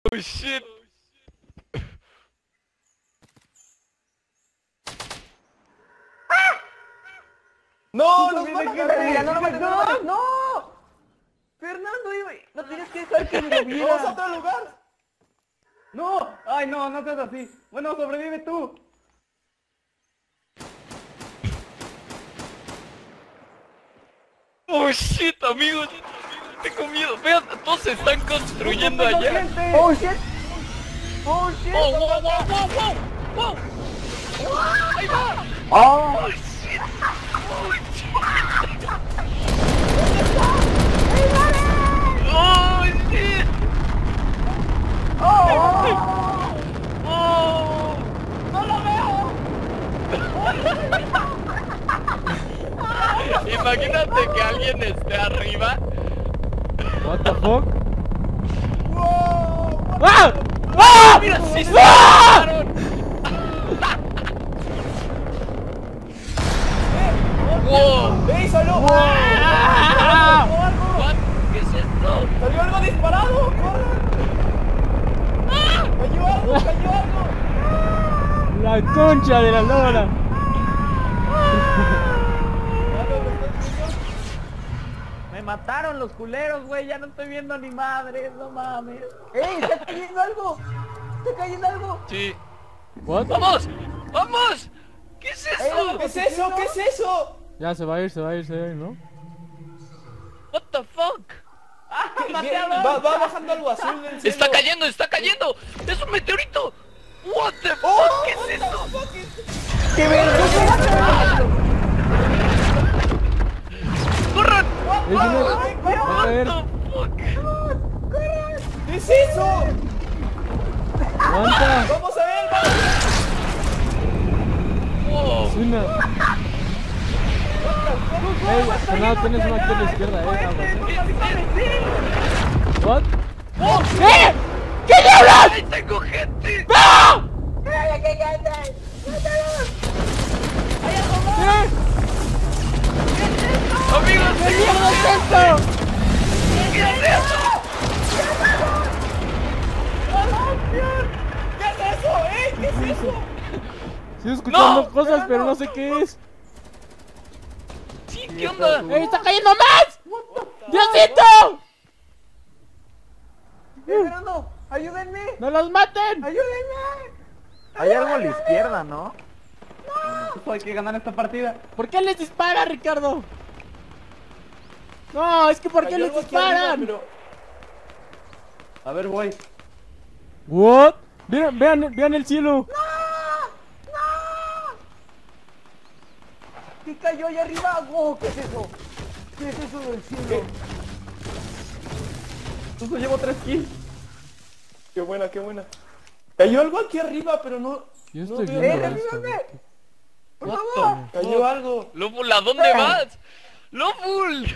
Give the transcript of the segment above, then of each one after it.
Oh shit. No, nos van a Mira, no, ganar. no, no. Fernando, no tienes que dejar que me lo viera. Vamos a otro lugar. No, ay no, no seas así. Bueno, sobrevive tú. Oh shit, amigos. Tengo miedo. Vean, todos se están construyendo No tengo allá. gente. Oh shit. Oh shit. Oh, wow, wow, wow, wow, wow. Ahí va. Oh. Oh shit. Oh shit. Oh shit. Oh. Oh. No lo veo. Imagínate que alguien esté arriba. What the fuck? Wow. ¡Ah! ¡Ah! Mira, sí se ¡Ah! mataron. Wow. ¡Ey, salió! ¡Ah! What? ¿Qué es esto? ¡Salió algo disparado! ¡Corran! ¡Cayó algo! ¡Cayó algo! La concha de la lora. Me mataron los culeros, güey. Ya no estoy viendo ni madres, no mames. ¡Ey! ¡Está cayendo algo! ¡Está cayendo algo! Sí. What? ¡Vamos! ¡Vamos! ¿Qué es eso? ¿Qué es eso? ¿Qué es eso? Ya se va a ir, ¿no? What the fuck? Va bajando algo azul del cielo. ¡Está cayendo! ¡Está cayendo! ¡Es un meteorito! What the fuck? ¡Oh! ¿Qué es eso? ¡Qué verga! ¡Corran! Es una... Va a What caer. the fuck? ¿Qué es eso? Aguanta. ¡Vamos a ver! ¡Vamos! Wow. Es una... Fernando, tienes una aquí a la izquierda, What? ¡Oh! ¿Qué? ¿Qué diablos? ¡Ahí tengo gente! ¡No! ¿Qué? ¡Amigos! ¿Qué mierda es esto? ¿Qué es eso? ¿Qué es eso? ¿Qué es eso? Estoy escuchando ¡No! cosas, pero no sé qué es. Sí, ¿qué onda? ¡Ey, está cayendo más! ¡Diosito! Fernando, ayúdenme. ¡No los maten! ¡Ayúdenme! Hay algo a la izquierda, ¿no? No. Hay que ganar esta partida. ¿Por qué les dispara, Ricardo? No, es que ¿por qué Cayó les algo aquí arriba, disparan? pero- A ver, voy. What? Vean el cielo. ¿Qué cayó allá arriba? Wow, ¿qué es eso? ¿Qué es eso del cielo? Justo llevo 3 kills. ¡Qué buena, qué buena! Cayó algo aquí arriba, pero no... Yo no estoy veo viendo nada. esto. ayúdame! ¡Por What favor! the Cayó fuck? algo. ¡Lobul, ¿a dónde vas? ¡Lobul!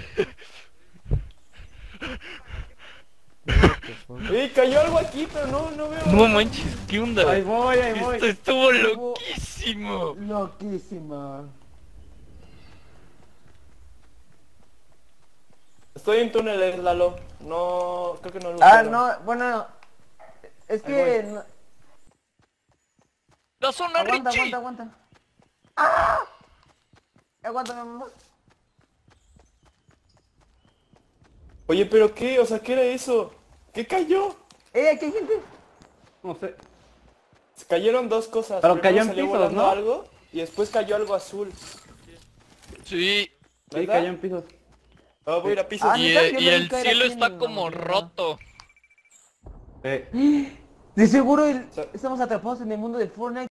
Cayó algo aquí, pero no veo. No manches, ¿qué onda? Ahí voy, ahí voy. Esto estuvo loquísimo. Loquísima. Estoy en túneles, Lalo. No, creo que no lo Ah, veo. no, bueno, es Ahí que... voy. no- ¡La zona, aguanta, Richie! aguanta. ¡Ah! Aguanta, mamá. Oye, pero qué, o sea, ¿qué era eso? ¿Qué cayó? Aquí hay gente. No sé. Se cayeron dos cosas. Pero Primero cayó en salió pisos, volando ¿no? algo y después cayó algo azul. Sí, ¿Verdad? en pisos. Oh, voy a ir a pisos. Ah, y, neta, yo y lo vi el caer cielo aquí en está la como mañana. roto. De seguro estamos atrapados en el mundo de Fortnite.